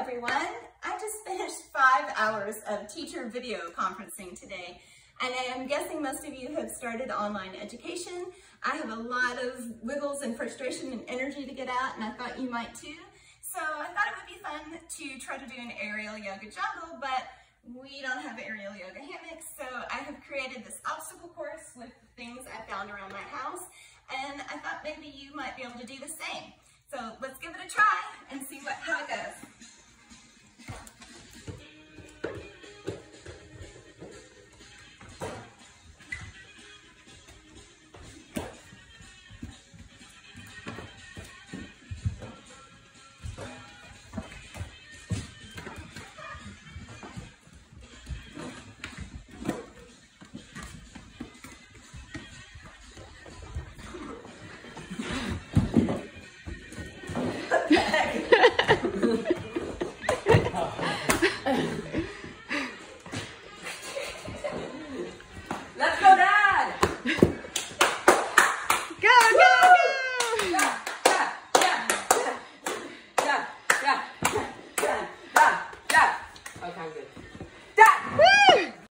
everyone. I just finished 5 hours of teacher video conferencing today, and I'm guessing most of you have started online education. I have a lot of wiggles and frustration and energy to get out, and I thought you might too. So I thought it would be fun to try to do an aerial yoga jungle, but we don't have aerial yoga hammocks, so I have created this obstacle course with things I found around my house, and I thought maybe you might be able to do the same. So let's give it a try.